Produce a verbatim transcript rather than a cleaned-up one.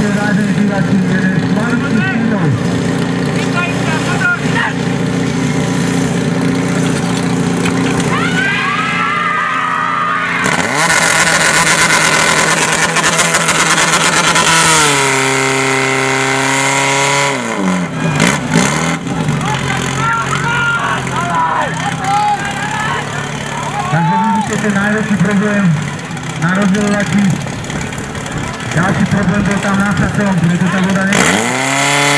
vážení diváci, jeden z maličkých tínov. Takže vidíte ten najväčší problém na rozdeľovači. Ďalší problém bol tam na Sacom, kde to tá voda nie...